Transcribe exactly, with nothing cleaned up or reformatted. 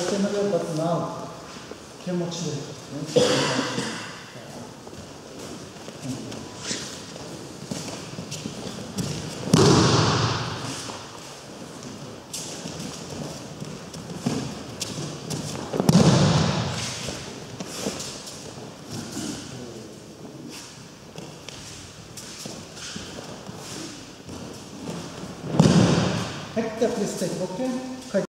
similar, but now chemotherapy. Hector, please take, okay?